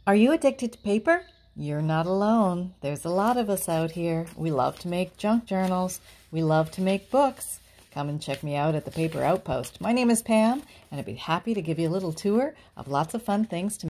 Are you addicted to paper? You're not alone. There's a lot of us out here. We love to make junk journals. We love to make books. Come and check me out at the Paper Outpost. My name is Pam, and I'd be happy to give you a little tour of lots of fun things to